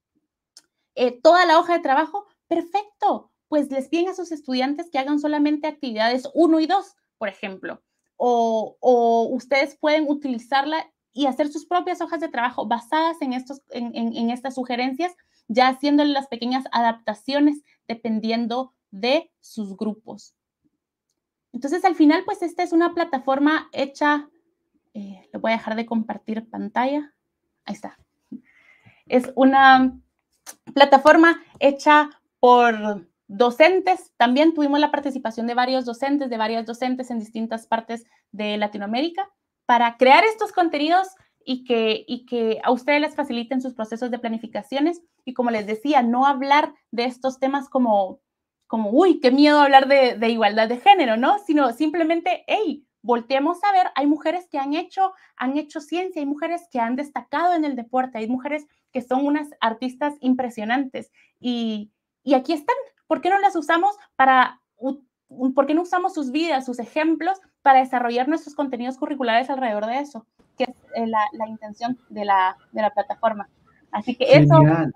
toda la hoja de trabajo, perfecto, pues les piden a sus estudiantes que hagan solamente actividades 1 y 2, por ejemplo, o ustedes pueden utilizarla y hacer sus propias hojas de trabajo basadas en estas sugerencias, ya haciéndole las pequeñas adaptaciones dependiendo de sus grupos. Entonces, al final, pues esta es una plataforma hecha, lo voy a dejar de compartir pantalla, ahí está. Es una plataforma hecha por docentes. También tuvimos la participación de varias docentes en distintas partes de Latinoamérica para crear estos contenidos y que a ustedes les faciliten sus procesos de planificaciones. Y como les decía, no hablar de estos temas como uy, qué miedo hablar de igualdad de género, ¿no? Sino simplemente, hey, volteemos a ver, hay mujeres que han hecho ciencia, hay mujeres que han destacado en el deporte, hay mujeres que son unas artistas impresionantes y aquí están. ¿Por qué no las usamos por qué no usamos sus vidas, sus ejemplos para desarrollar nuestros contenidos curriculares alrededor de eso? Que es la intención de la plataforma. Así que Genial. eso,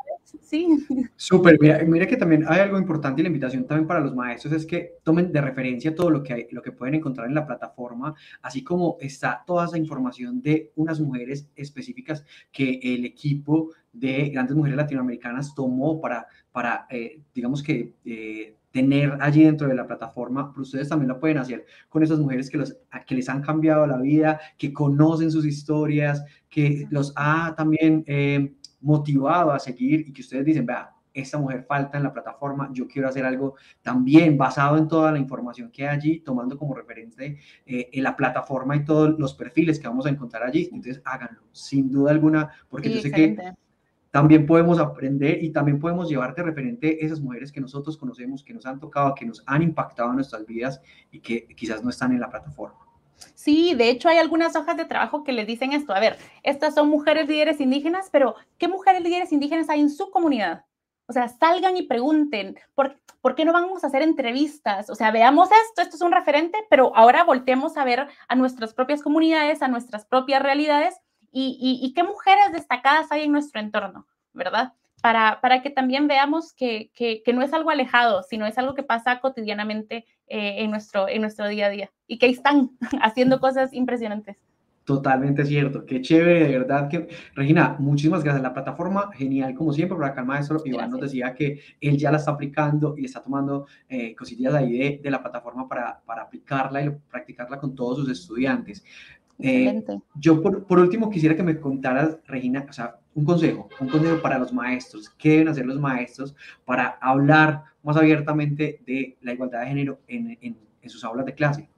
Sí. Súper, mira que también hay algo importante y la invitación también para los maestros es que tomen de referencia todo lo que hay, lo que pueden encontrar en la plataforma, así como está toda esa información de unas mujeres específicas que el equipo de Grandes Mujeres Latinoamericanas tomó para digamos que tener allí dentro de la plataforma, pero ustedes también lo pueden hacer con esas mujeres que les han cambiado la vida, que conocen sus historias, que los ha también motivado a seguir y que ustedes dicen, vea, esta mujer falta en la plataforma, yo quiero hacer algo también basado en toda la información que hay allí, tomando como referente en la plataforma y todos los perfiles que vamos a encontrar allí. Entonces háganlo, sin duda alguna, porque Sí, yo sé excelente. que también podemos aprender y también podemos llevar de referente esas mujeres que nosotros conocemos, que nos han tocado, que nos han impactado en nuestras vidas y que quizás no están en la plataforma. Sí, de hecho hay algunas hojas de trabajo que les dicen esto. A ver, estas son mujeres líderes indígenas, pero ¿qué mujeres líderes indígenas hay en su comunidad? O sea, salgan y pregunten, ¿por qué no vamos a hacer entrevistas? O sea, veamos esto es un referente, pero ahora volteemos a ver a nuestras propias comunidades, a nuestras propias realidades y qué mujeres destacadas hay en nuestro entorno, ¿verdad? Para que también veamos que no es algo alejado, sino es algo que pasa cotidianamente en nuestro día a día y que ahí están haciendo cosas impresionantes. Totalmente cierto, qué chévere, de verdad que, Regina, muchísimas gracias. La plataforma, genial como siempre, por acá el maestro Iván nos decía que él ya la está aplicando y está tomando cosillas ahí de la plataforma para aplicarla y practicarla con todos sus estudiantes. Excelente. Yo por último quisiera que me contaras, Regina, o sea, un consejo para los maestros. ¿Qué deben hacer los maestros para hablar más abiertamente de la igualdad de género en sus aulas de clase?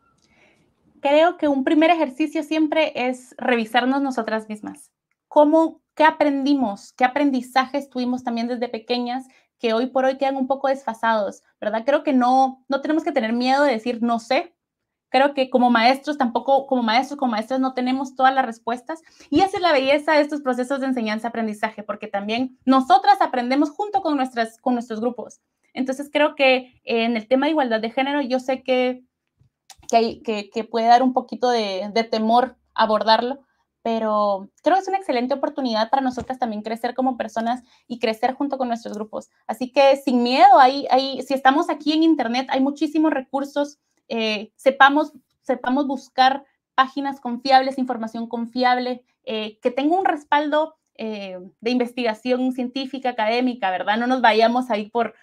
Creo que un primer ejercicio siempre es revisarnos nosotras mismas. ¿Qué aprendimos? ¿Qué aprendizajes tuvimos también desde pequeñas que hoy por hoy quedan un poco desfasados? ¿Verdad? Creo que no tenemos que tener miedo de decir no sé. Creo que como maestros tampoco, como maestros, como maestras no tenemos todas las respuestas. Y esa es la belleza de estos procesos de enseñanza-aprendizaje, porque también nosotras aprendemos junto con nuestros grupos. Entonces creo que en el tema de igualdad de género, yo sé que puede dar un poquito de temor abordarlo, pero creo que es una excelente oportunidad para nosotras también crecer como personas y crecer junto con nuestros grupos. Así que sin miedo, si estamos aquí en Internet, hay muchísimos recursos, sepamos buscar páginas confiables, información confiable, que tenga un respaldo de investigación científica, académica, ¿verdad? No nos vayamos ahí por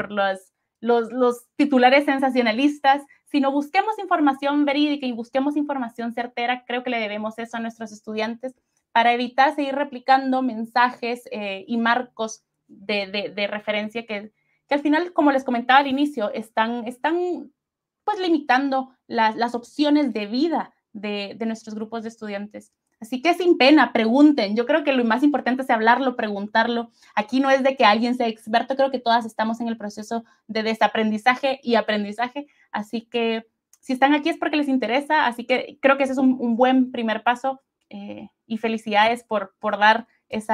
los titulares sensacionalistas, sino busquemos información verídica y busquemos información certera. Creo que le debemos eso a nuestros estudiantes para evitar seguir replicando mensajes y marcos de referencia que al final, como les comentaba al inicio, están pues limitando las opciones de vida de nuestros grupos de estudiantes. Así que sin pena, pregunten. Yo creo que lo más importante es hablarlo, preguntarlo. Aquí no es de que alguien sea experto, creo que todas estamos en el proceso de desaprendizaje y aprendizaje. Así que si están aquí es porque les interesa. Así que creo que ese es un buen primer paso y felicidades por dar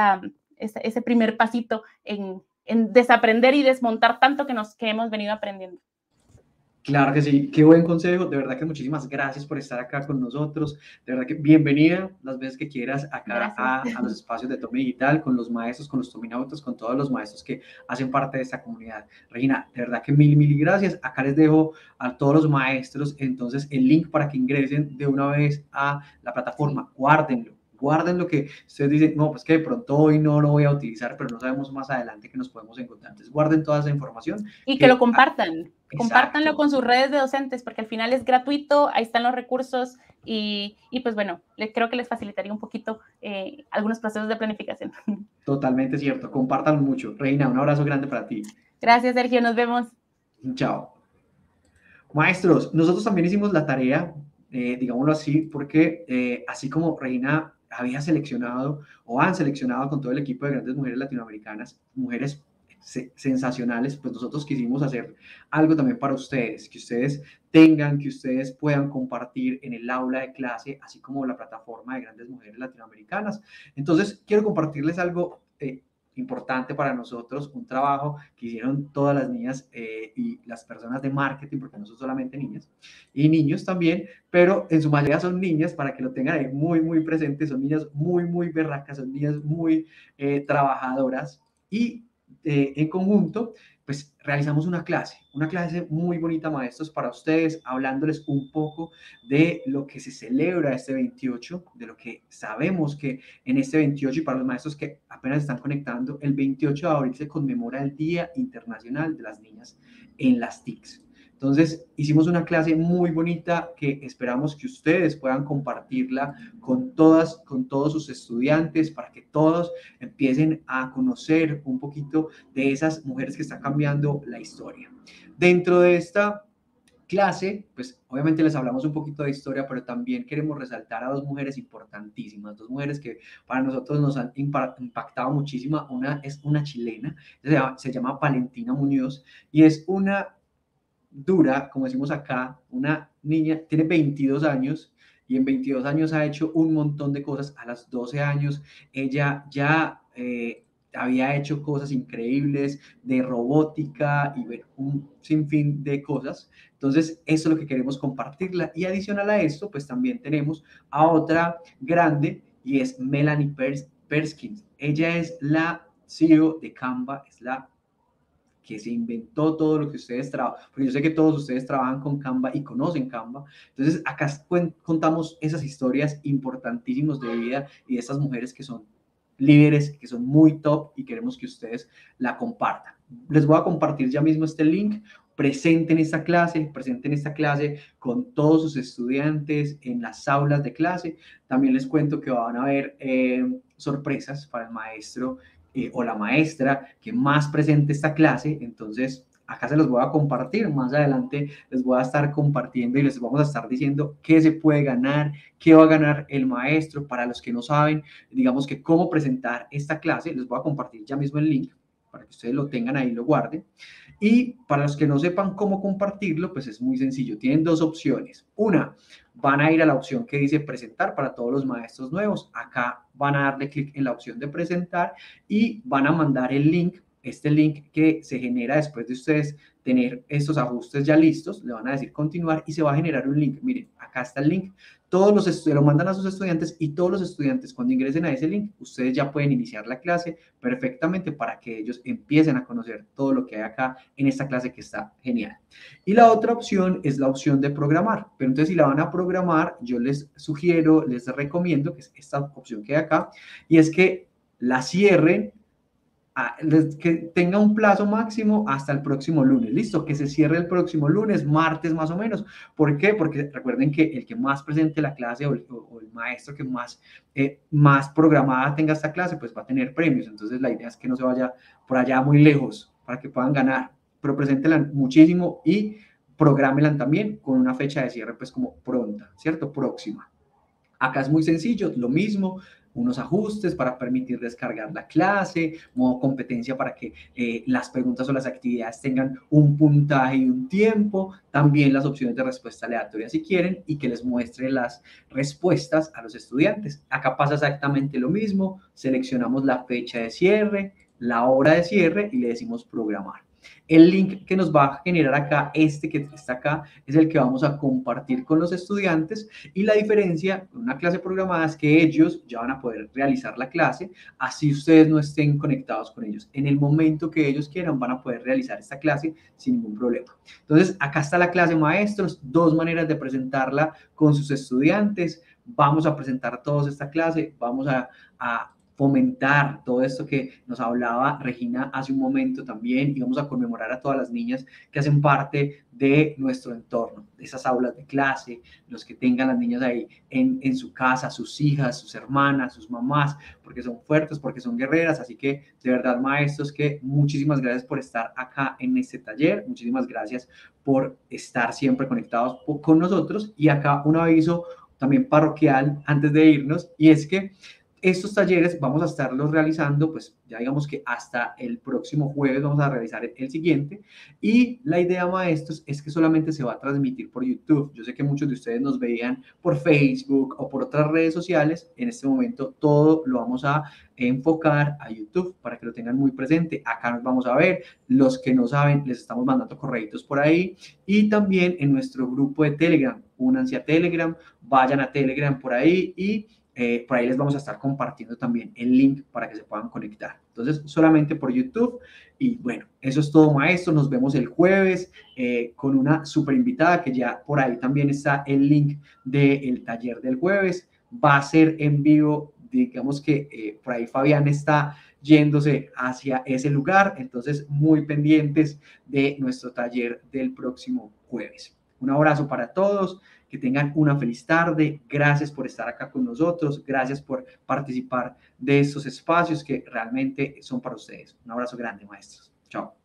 ese primer pasito en desaprender y desmontar tanto que hemos venido aprendiendo. Claro que sí, qué buen consejo, de verdad que muchísimas gracias por estar acá con nosotros, de verdad que bienvenida las veces que quieras acá a los espacios de Tome Digital, con los maestros, con los tominautas, con todos los maestros que hacen parte de esta comunidad. Regina, de verdad que mil gracias, acá les dejo a todos los maestros entonces el link para que ingresen de una vez a la plataforma, guarden lo que ustedes dicen, no, pues que de pronto hoy no lo voy a utilizar, pero no sabemos más adelante que nos podemos encontrar. Entonces guarden toda esa información. Y que lo compartan. Exacto. Compártanlo con sus redes de docentes, porque al final es gratuito, ahí están los recursos y pues bueno, creo que les facilitaría un poquito algunos procesos de planificación. Totalmente cierto, compártanlo mucho. Reina, un abrazo grande para ti. Gracias, Sergio, nos vemos. Chao. Maestros, nosotros también hicimos la tarea, digámoslo así, porque así como Reina había seleccionado o han seleccionado con todo el equipo de Grandes Mujeres Latinoamericanas, mujeres sensacionales, pues nosotros quisimos hacer algo también para ustedes, que ustedes tengan, que ustedes puedan compartir en el aula de clase, así como la plataforma de Grandes Mujeres Latinoamericanas. Entonces, quiero compartirles algo importante para nosotros, un trabajo que hicieron todas las niñas y las personas de marketing, porque no son solamente niñas, y niños también, pero en su mayoría son niñas, para que lo tengan ahí muy presente, son niñas muy berracas, son niñas muy trabajadoras, y en conjunto pues realizamos una clase muy bonita, maestros, para ustedes, hablándoles un poco de lo que se celebra este 28, de lo que sabemos que en este 28, y para los maestros que apenas están conectando, el 28 de abril se conmemora el Día Internacional de las Niñas en las TICs. Entonces, hicimos una clase muy bonita que esperamos que ustedes puedan compartirla con todos sus estudiantes, para que todos empiecen a conocer un poquito de esas mujeres que están cambiando la historia. Dentro de esta clase, pues obviamente les hablamos un poquito de historia, pero también queremos resaltar a dos mujeres importantísimas, dos mujeres que para nosotros nos han impactado muchísimo. Una es una chilena, se llama Valentina Muñoz, y es una dura, como decimos acá, una niña, tiene 22 años, y en 22 años ha hecho un montón de cosas. A los 12 años ella ya había hecho cosas increíbles de robótica y bueno, un sinfín de cosas. Entonces, eso es lo que queremos compartirla. Y adicional a esto, pues también tenemos a otra grande, y es Melanie Perskins. Ella es la CEO de Canva, es la que se inventó todo lo que ustedes trabajan, porque yo sé que todos ustedes trabajan con Canva y conocen Canva. Entonces, acá contamos esas historias importantísimas de vida y de estas mujeres que son líderes, que son muy top, y queremos que ustedes la compartan. Les voy a compartir ya mismo este link. Presenten esta clase con todos sus estudiantes en las aulas de clase. También les cuento que van a haber sorpresas para el maestro o la maestra que más presente esta clase. Entonces, acá se los voy a compartir. Más adelante les voy a estar compartiendo y les vamos a estar diciendo qué se puede ganar, qué va a ganar el maestro. Para los que no saben, digamos que cómo presentar esta clase, les voy a compartir ya mismo el link para que ustedes lo tengan ahí, lo guarden. Y para los que no sepan cómo compartirlo, pues es muy sencillo. Tienen dos opciones. Una, van a ir a la opción que dice presentar para todos los maestros nuevos. Acá van a darle clic en la opción de presentar y van a mandar el link, este link que se genera después de ustedes tener estos ajustes ya listos. Le van a decir continuar y se va a generar un link. Miren, acá está el link. Todos los estudiantes lo mandan a sus estudiantes, y todos los estudiantes, cuando ingresen a ese link, ustedes ya pueden iniciar la clase perfectamente para que ellos empiecen a conocer todo lo que hay acá en esta clase, que está genial. Y la otra opción es la opción de programar. Pero entonces, si la van a programar, yo les sugiero, les recomiendo, que es esta opción que hay acá, y es que la cierren, que tenga un plazo máximo hasta el próximo lunes. Listo, que se cierre el próximo lunes, martes más o menos. ¿Por qué? Porque recuerden que el que más presente la clase, o el maestro que más programada tenga esta clase, pues va a tener premios. Entonces, la idea es que no se vaya por allá muy lejos para que puedan ganar, pero preséntela muchísimo y prográmenla también con una fecha de cierre pues como pronta, ¿cierto? Próxima. Acá es muy sencillo, lo mismo, unos ajustes para permitir descargar la clase, modo competencia para que las preguntas o las actividades tengan un puntaje y un tiempo, también las opciones de respuesta aleatoria si quieren, y que les muestre las respuestas a los estudiantes. Acá pasa exactamente lo mismo, seleccionamos la fecha de cierre, la hora de cierre y le decimos programar. El link que nos va a generar acá, este que está acá, es el que vamos a compartir con los estudiantes, y la diferencia con una clase programada es que ellos ya van a poder realizar la clase, así ustedes no estén conectados con ellos. En el momento que ellos quieran van a poder realizar esta clase sin ningún problema. Entonces, acá está la clase, maestros, dos maneras de presentarla con sus estudiantes. Vamos a presentar todos esta clase, vamos a fomentar todo esto que nos hablaba Regina hace un momento también, y vamos a conmemorar a todas las niñas que hacen parte de nuestro entorno, de esas aulas de clase, los que tengan las niñas ahí en su casa, sus hijas, sus hermanas, sus mamás, porque son fuertes, porque son guerreras. Así que de verdad, maestros, que muchísimas gracias por estar acá en este taller, muchísimas gracias por estar siempre conectados con nosotros. Y acá un aviso también parroquial antes de irnos, y es que estos talleres vamos a estarlos realizando, pues ya digamos que hasta el próximo jueves vamos a realizar el siguiente, y la idea, maestros, es que solamente se va a transmitir por YouTube. Yo sé que muchos de ustedes nos veían por Facebook o por otras redes sociales. En este momento todo lo vamos a enfocar a YouTube para que lo tengan muy presente. Acá nos vamos a ver. Los que no saben, les estamos mandando correitos por ahí, y también en nuestro grupo de Telegram. Únanse a Telegram, vayan a Telegram por ahí y por ahí les vamos a estar compartiendo también el link para que se puedan conectar. Entonces, solamente por YouTube. Y bueno, eso es todo, maestros. Nos vemos el jueves con una súper invitada, que ya por ahí también está el link del taller del jueves. Va a ser en vivo, digamos que por ahí Fabián está yéndose hacia ese lugar, entonces muy pendientes de nuestro taller del próximo jueves. Un abrazo para todos, que tengan una feliz tarde, gracias por estar acá con nosotros, gracias por participar de estos espacios que realmente son para ustedes. Un abrazo grande, maestros. Chao.